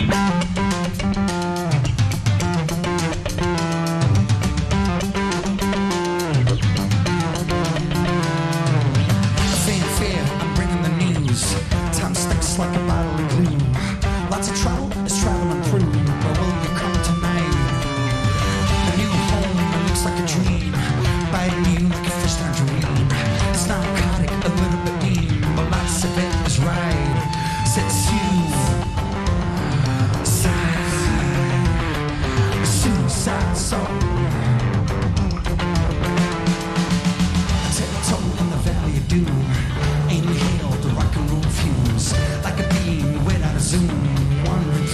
Inhale the rock and roll fumes like a beam without a zoom, wandering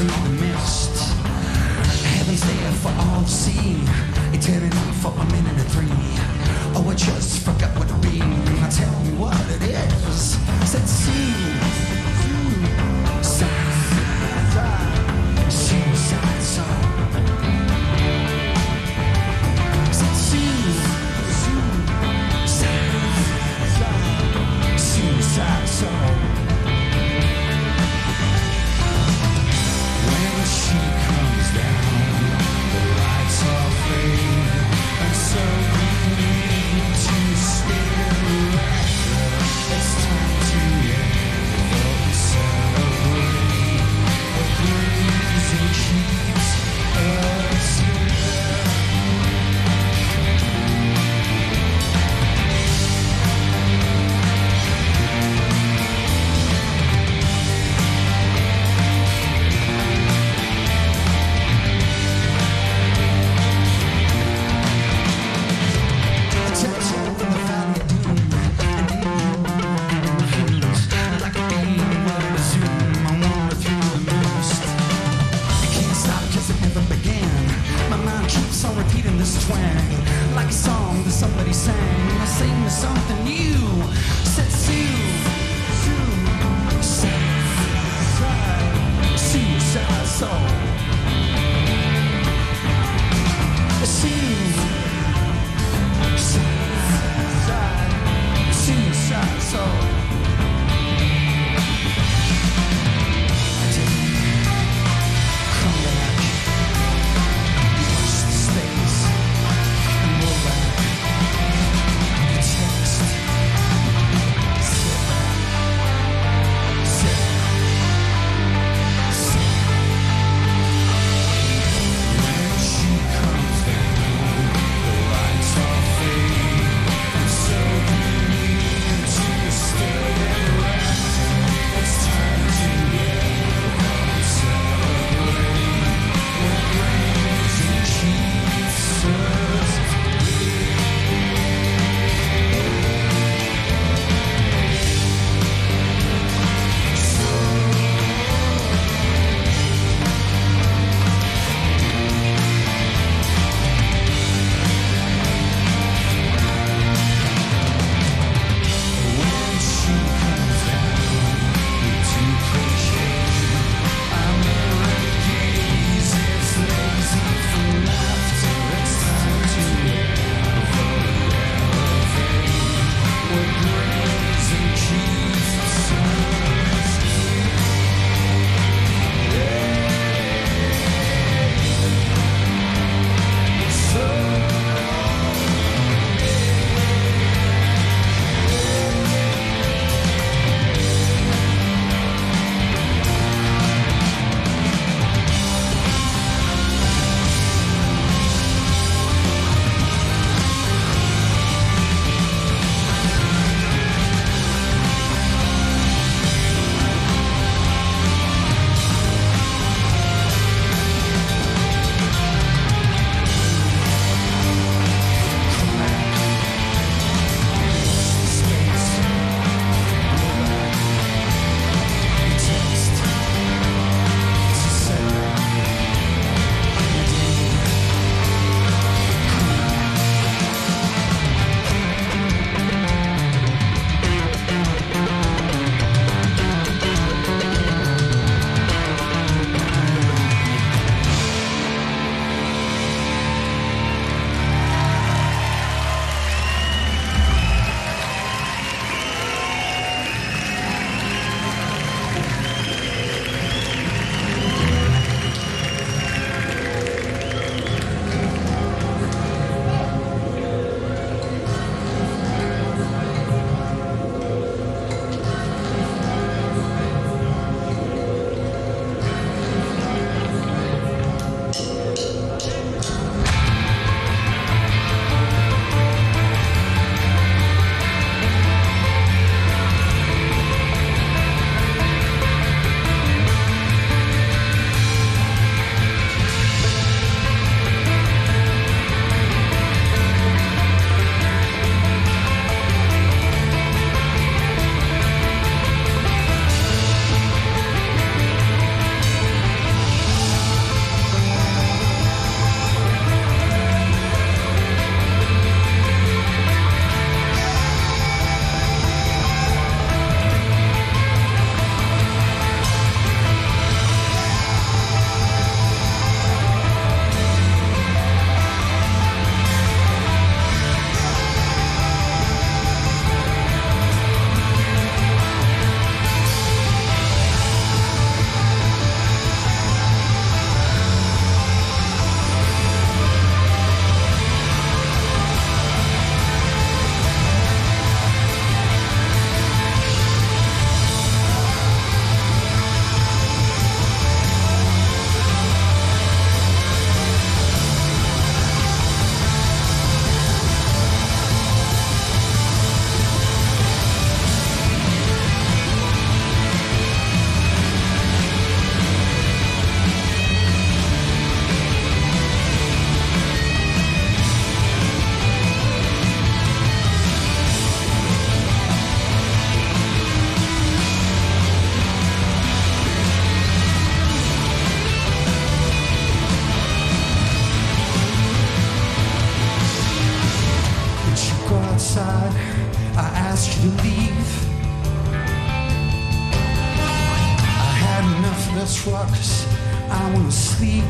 house rocks, I wanna sleep.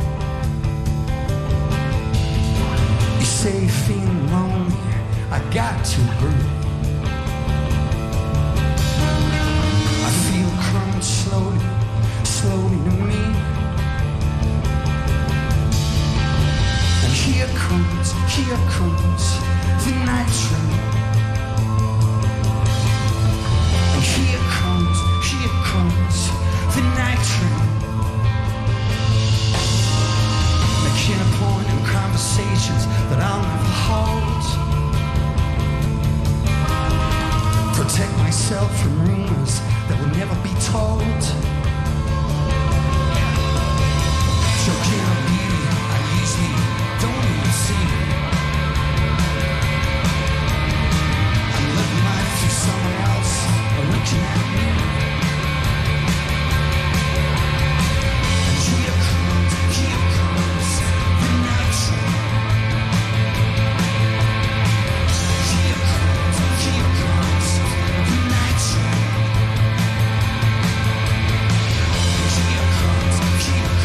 You say you're feeling lonely, I got to agree. I feel it crumbling slowly, slowly to me. And here comes the night train. And here comes the night train. Making a point in conversations that I'll never hold. Protect myself from rumors that will never be told. Joking on beauty I usually don't even see. I'm living life through someone else looking at me. And here comes the night train. Here comes the night train. Here comes the night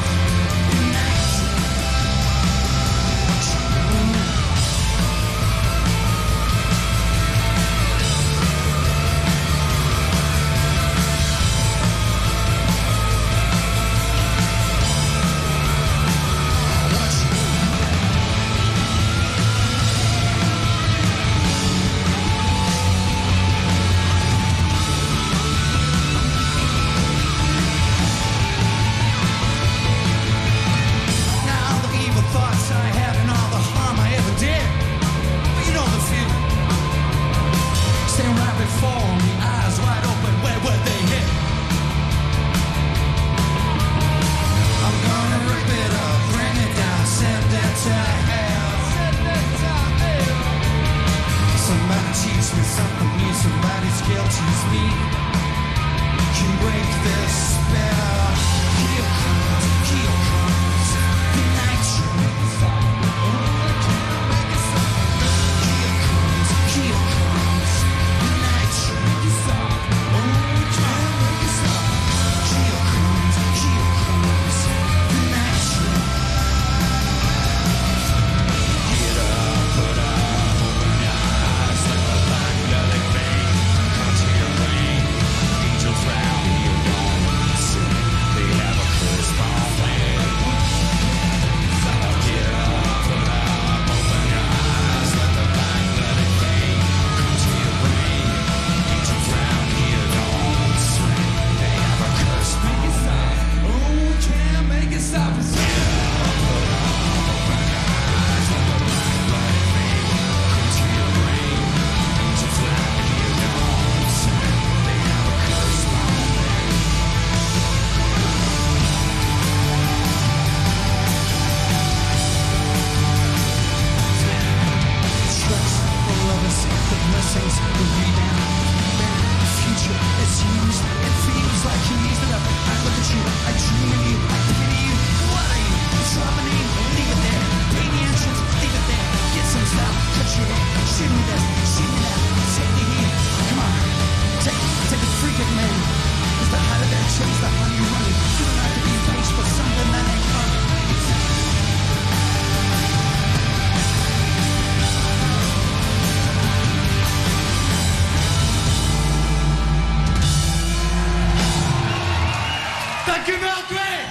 Dank u Melkweg!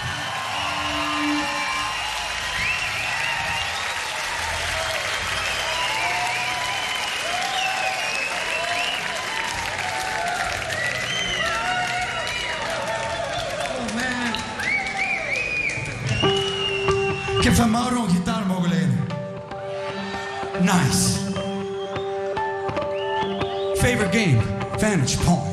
Oh man. Ik heb van Mauro een gitaar mogen lenen. Nice. Favorite game, Vantage Point.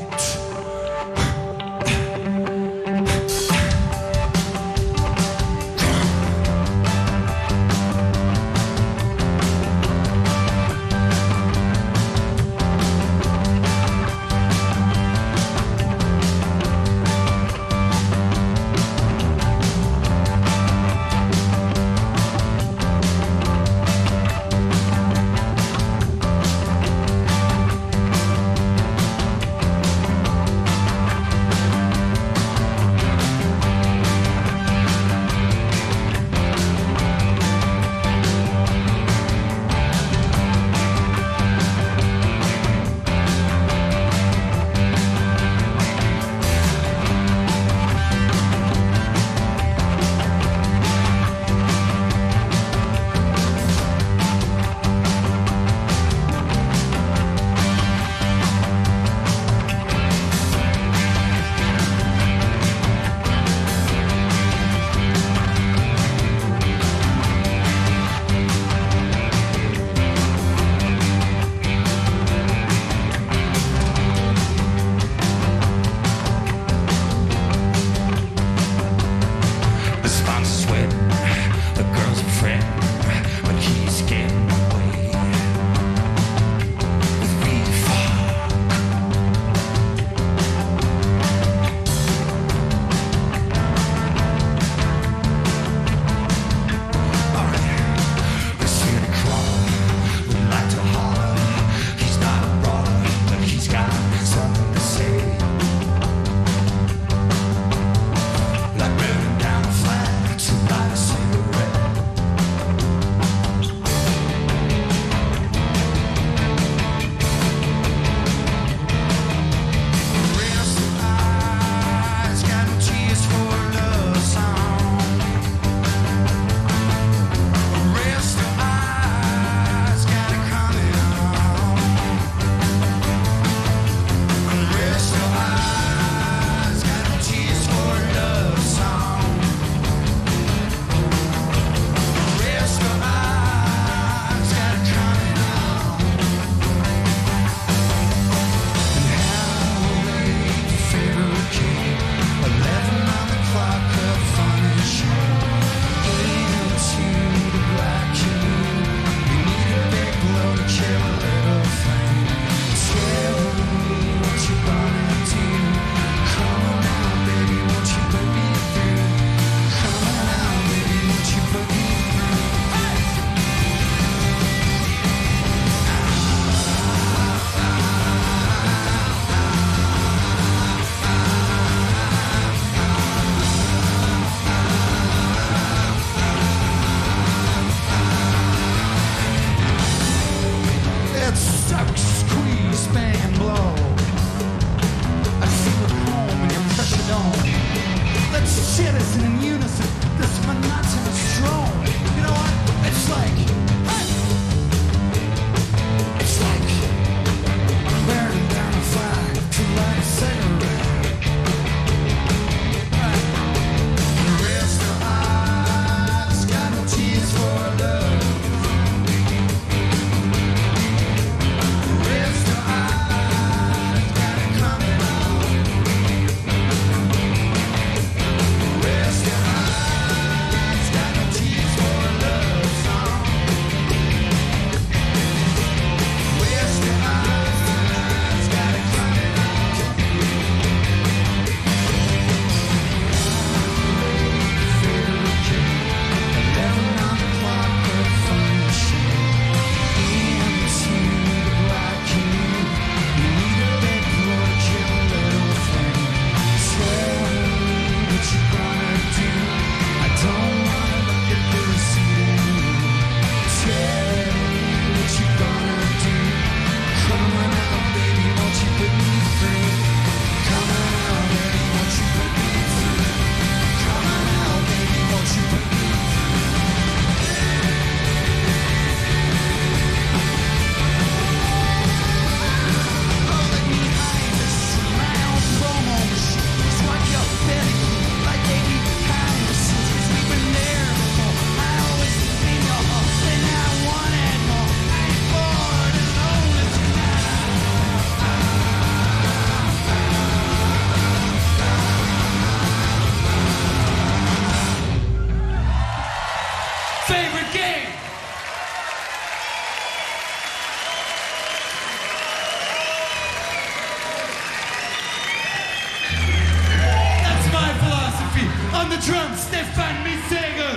On the drums, Stefan Mitsäger.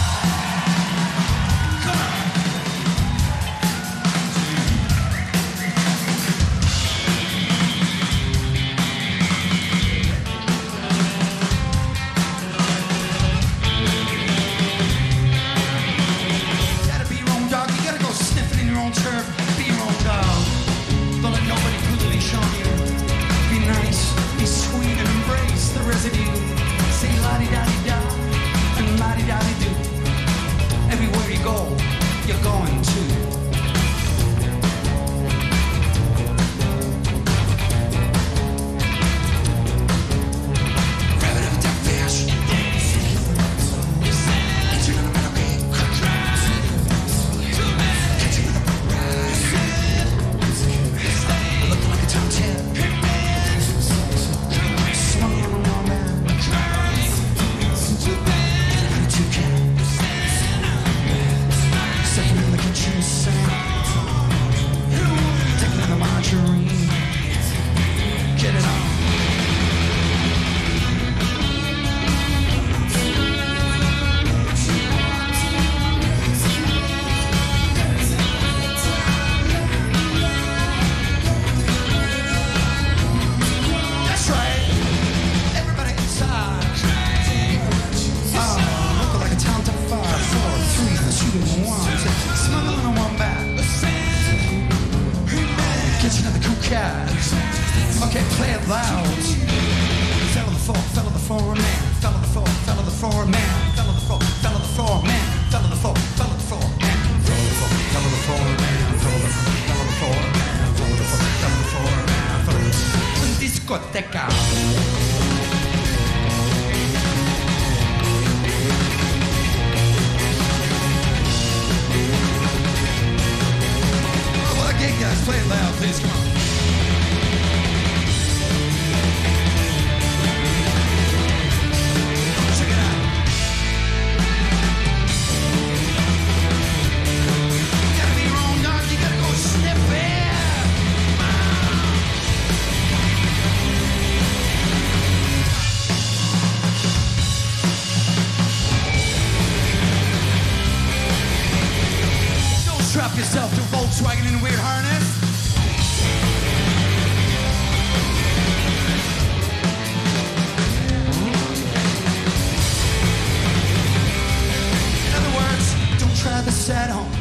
Come on. Gotta be your own dog, you gotta go sniffing in your own turf. Be your own dog. Don't let nobody put the leash on you. Be nice, be sweet, and embrace the residue. Say la-di-da-di-da and la-di-da-di-do. Everywhere you go, you're going to. Okay, play it loud. Fell on the floor, man. Fell on the floor, man. Fell on the floor, man. Fell on the floor, man. Fell on the floor, man. Fell on the floor, man. Fell on the floor, man. Fell on the floor, man. Fell on the floor, man. Fell on the floor, man. Fell on the floor, man. Discoteca. Well, again, guys, play it loud, please. Come on. Strap yourself to Volkswagen in a weird harness. In other words, don't try this at home.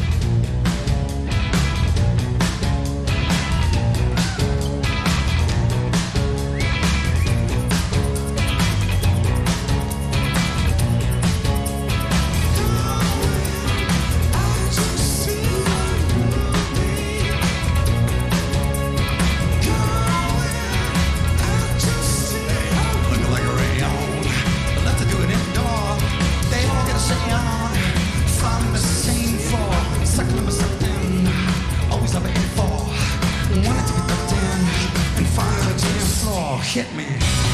Hit me.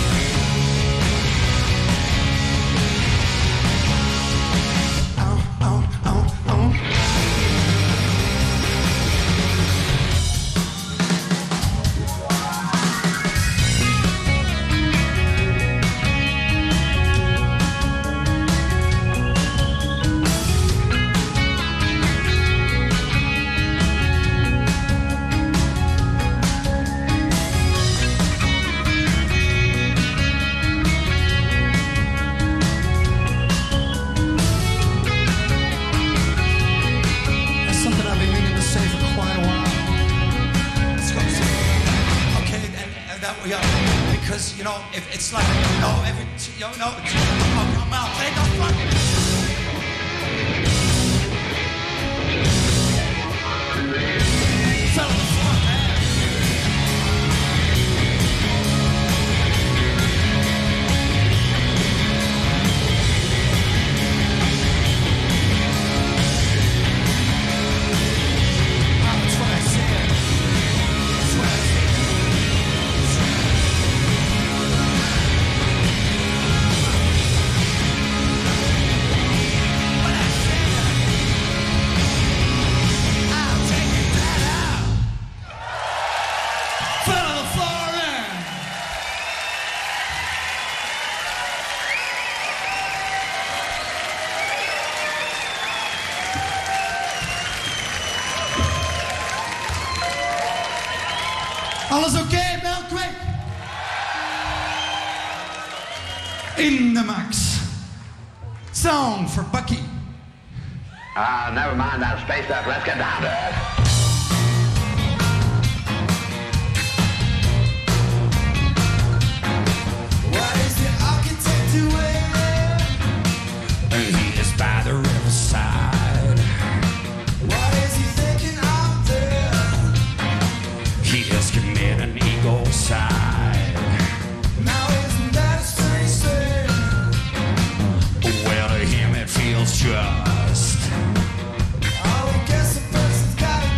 Because, you know, if it's like, you know, every, you know, come out, take a fucking... Fell on the floor, man. That's what I said. That's what I said. What I said. Alles oké, Melkweg? In the max. Song for Bucky. Never mind that space stuff. Let's get down to it. What is the architect doing? He is by the riverside. What is he thinking out there? He has committed an ecocide. Now isn't that a strange thing? Well, to him it feels just. Oh, I guess the person's got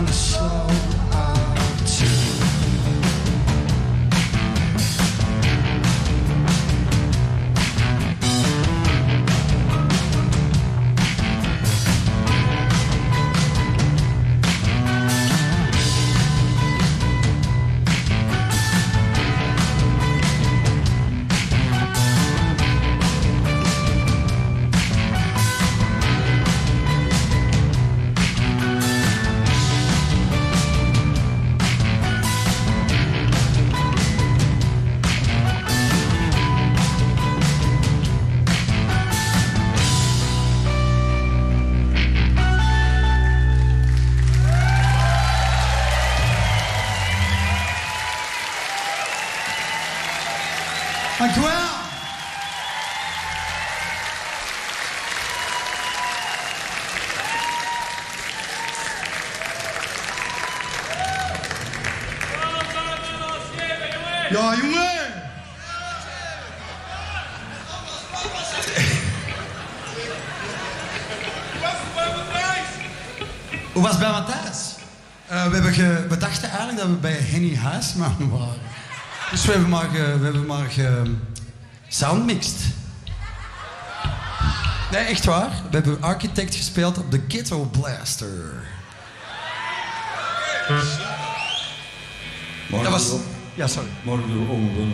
on a slow tune. Dank u wel. Ja, jongen. Hoe was het bij Matthijs? We dachten eigenlijk dat we bij Henny Huisman waren. Dus we hebben maar soundmixed. Nee, echt waar. We hebben Architect gespeeld op de Ghetto Blaster. Dat was... Ja, sorry. Morgen doen we omwillen.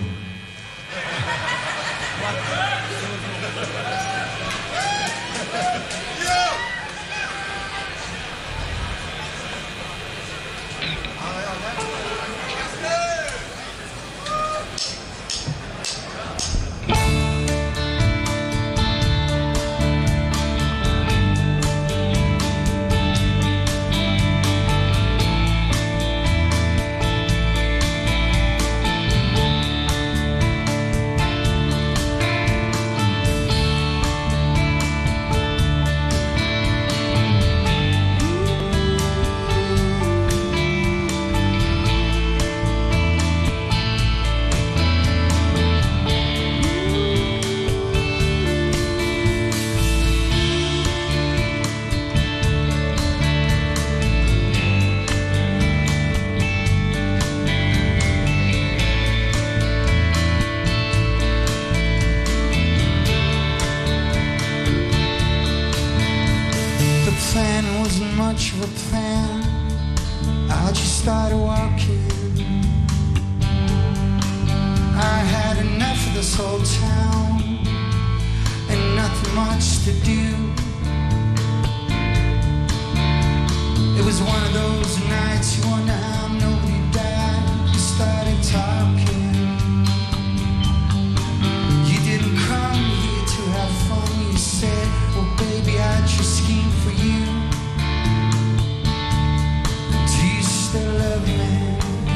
Much of a plan. I just started walking. I had enough of this whole town and nothing much to do. It was one of those nights you wonder how nobody died. We started talking. You didn't come here to have fun. You said, well baby, I just schemed for you. Still love me?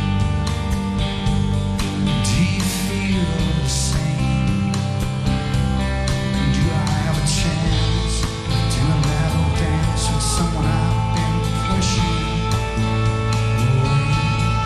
Do you feel the same? Do I have a chance to a level dance with someone I've been pushing away?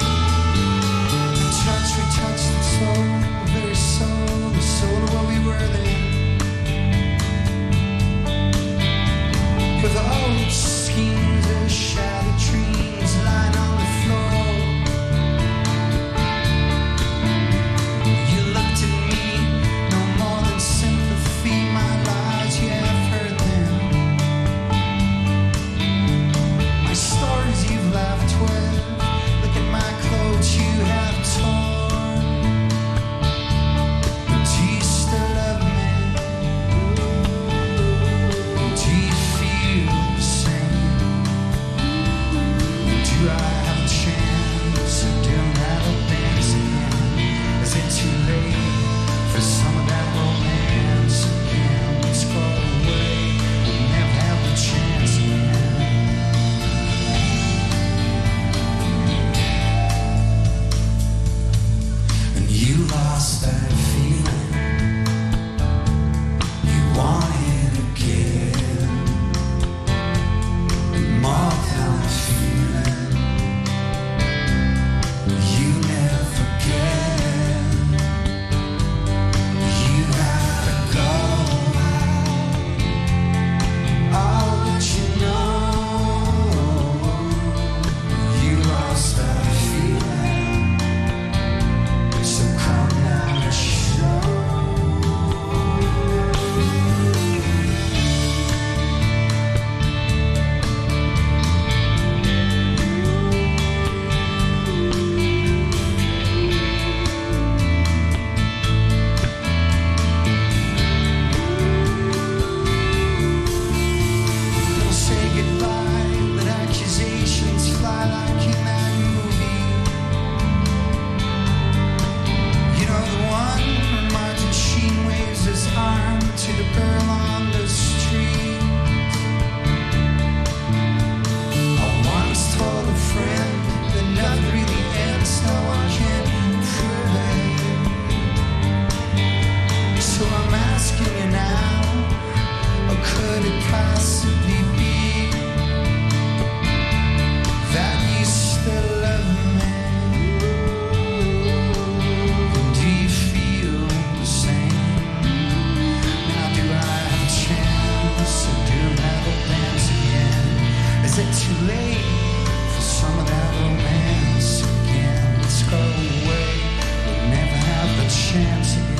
some of that romance again. Let's go away, we'll never have the chance again.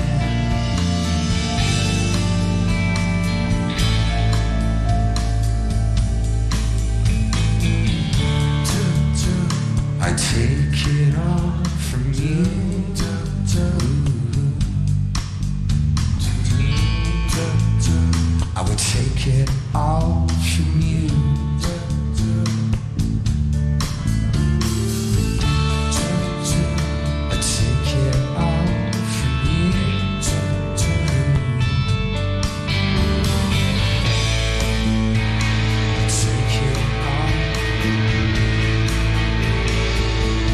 I take it all from you. I would take it all from you. I take it all from you. I take it all.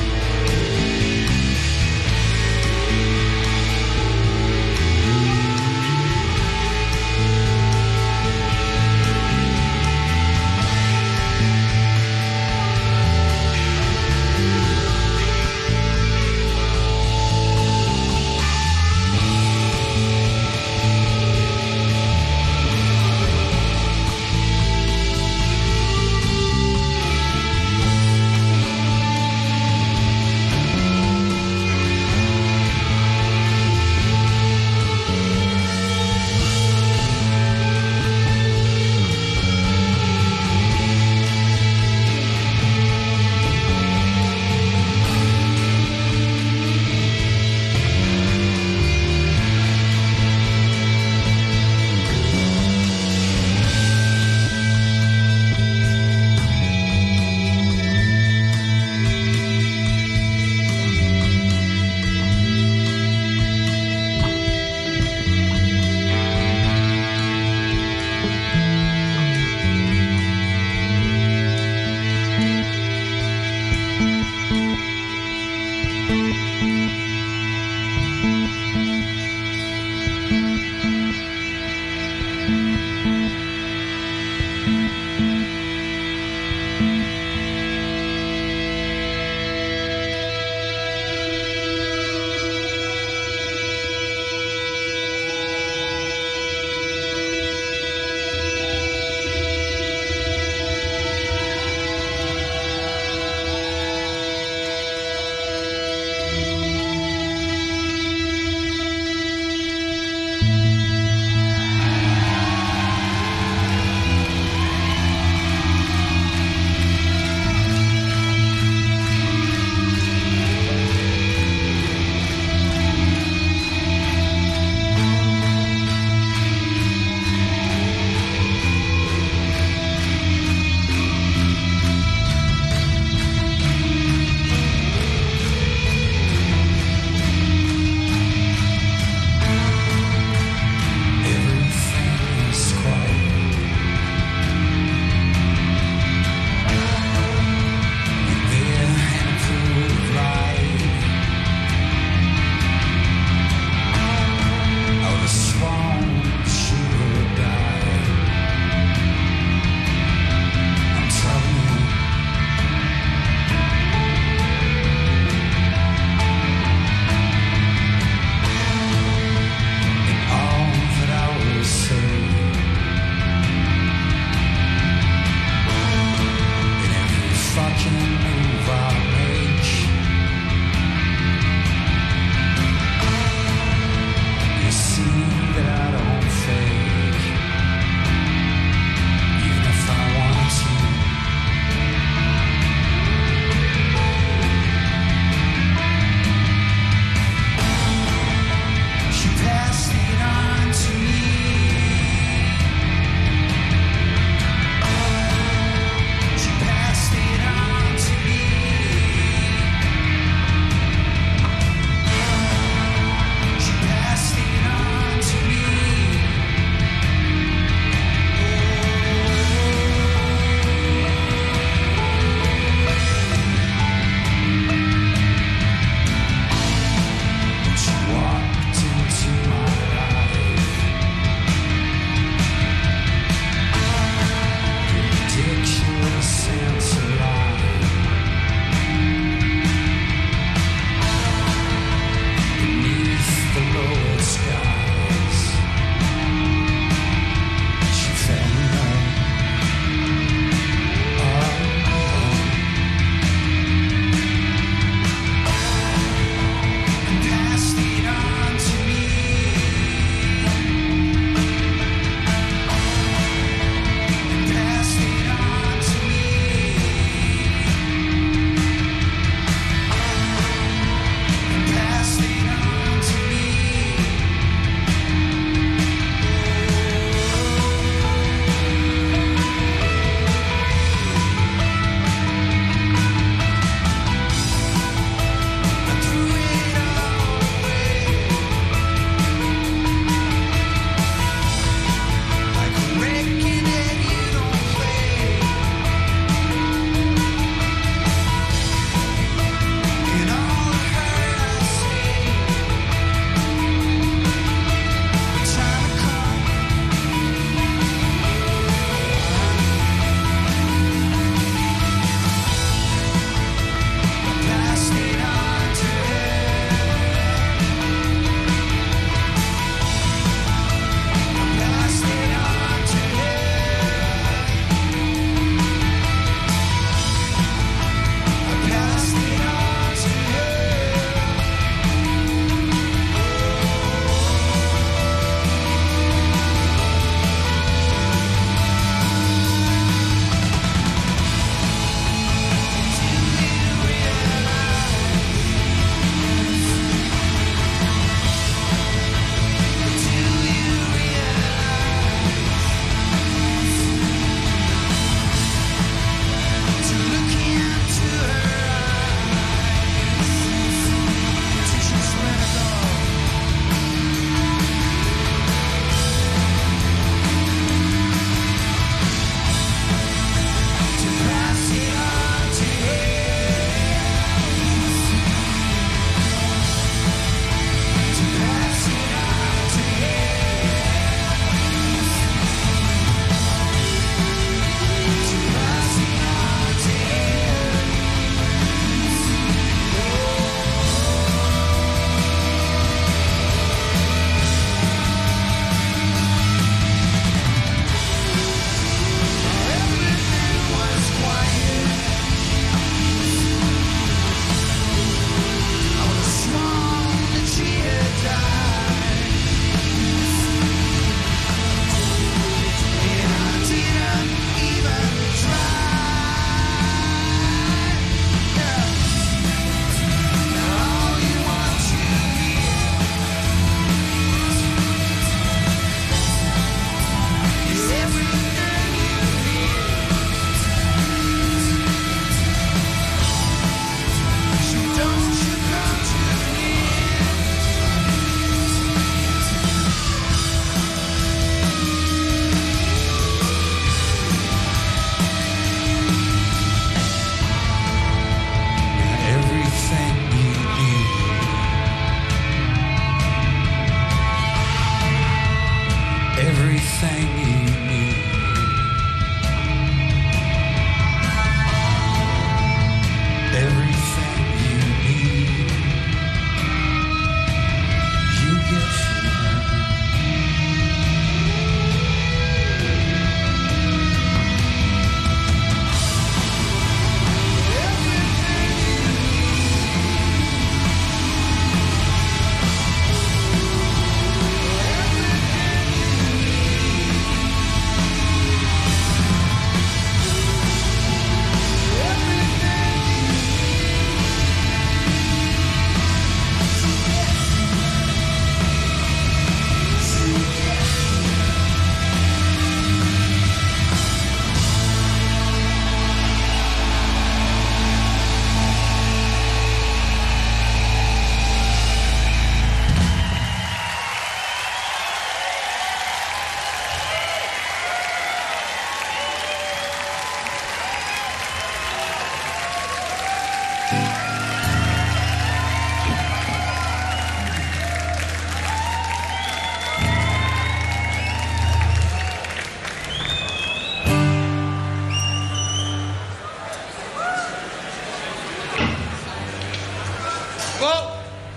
Whoa.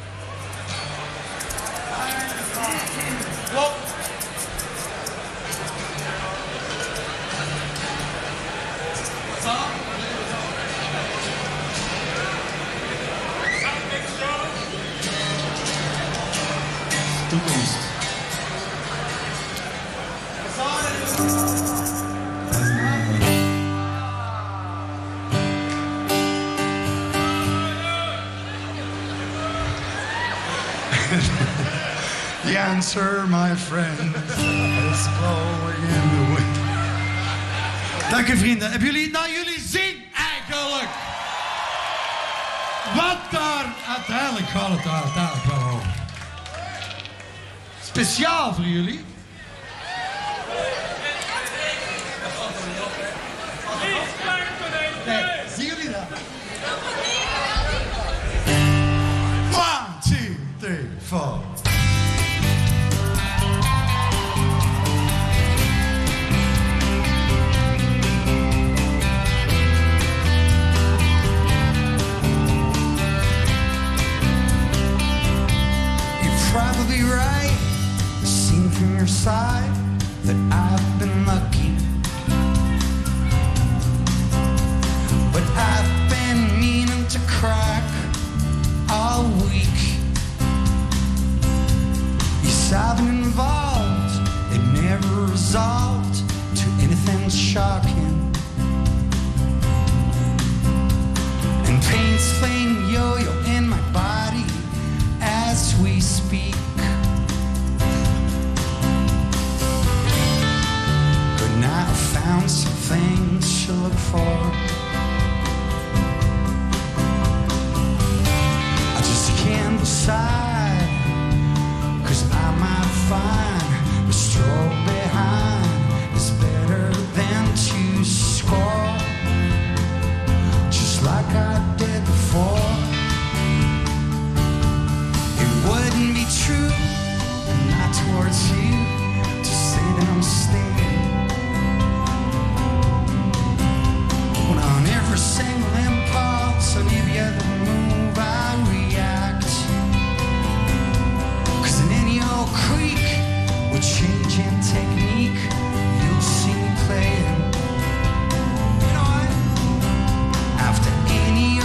Whoa. Toekomst. The answer, my friend, is blowing in the wind. Dank u, vrienden. Hebben jullie het naar jullie zin eigenlijk? Wat daar uiteindelijk gaat het daar uiteindelijk wel over. Speciaal voor jullie. Nee, zien jullie dat? 1, 2, 3, 4. Probably right, seen from your side that I've been lucky, but I've been meaning to crack all week. Yes, I've been involved, it never resolved to anything shocking, and pain's playing yo-yo in my body as we speak. But now I found some things to look for. I just can't decide, 'cause I might find the stroll behind is better than to score, just like I did before. Wouldn't be true, not towards you, to say that I'm staying. When on every single impulse, on every other move I react. 'Cause in any old creek, with changing technique, you'll see me playing. You know what? After any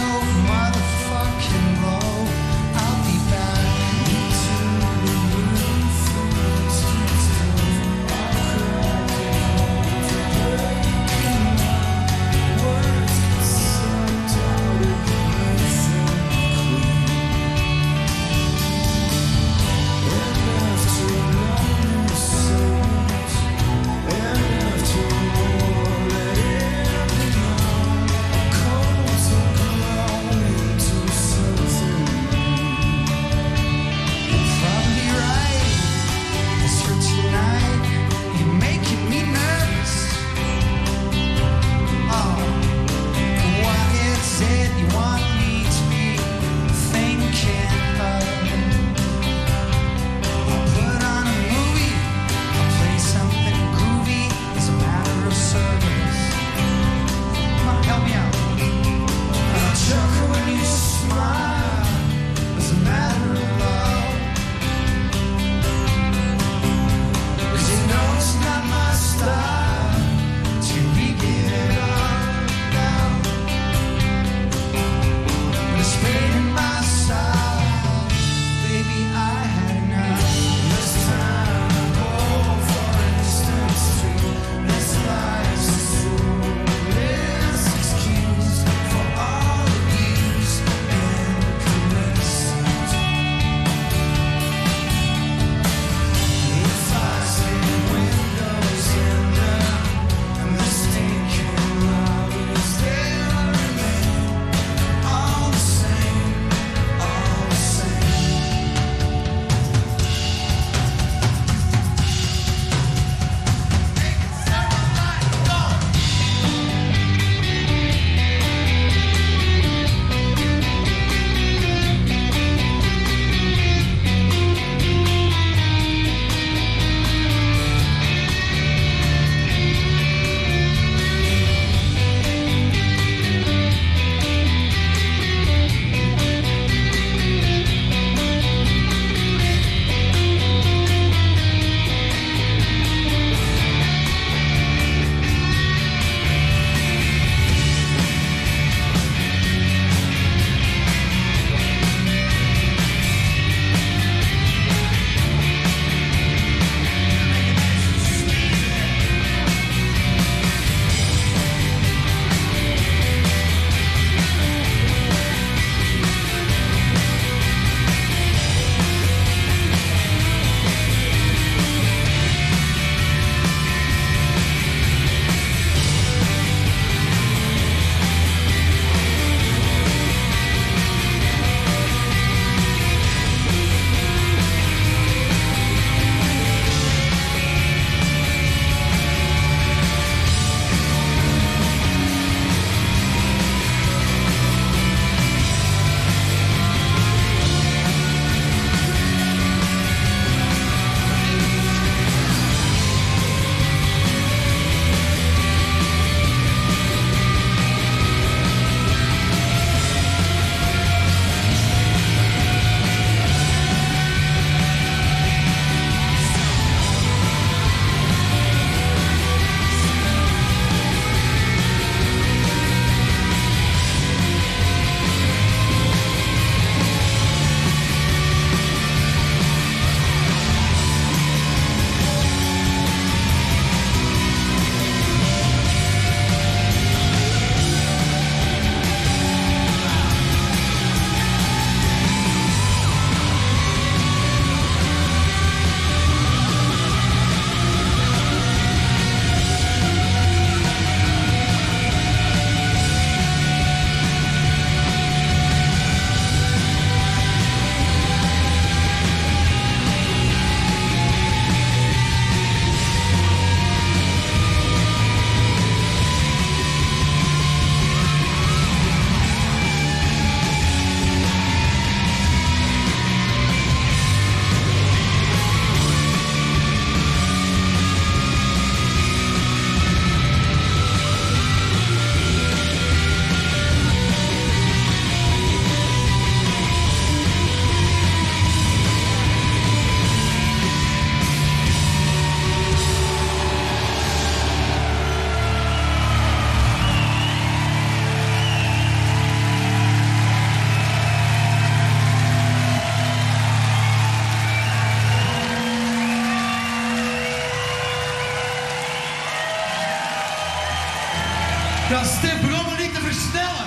Stef, begon me niet te versnellen.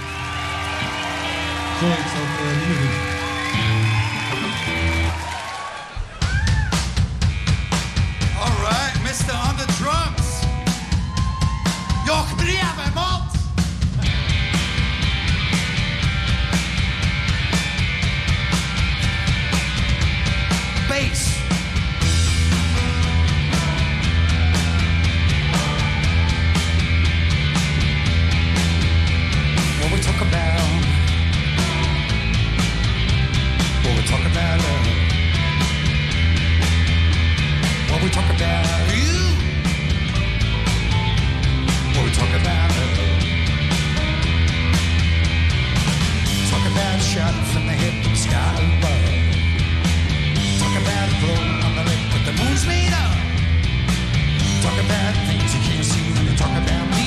Sorry, ik zal het niet meer doen. Alright, Mr. on the drums. Jag bredvid, mat! Bass. What we talk about? What we talk about? What we talk about? You. What we talk about? Talk about shot from the hip and sky above. Talk about a blow on the lip, but the moon's made up. Talk about things you can't see when you talk about me.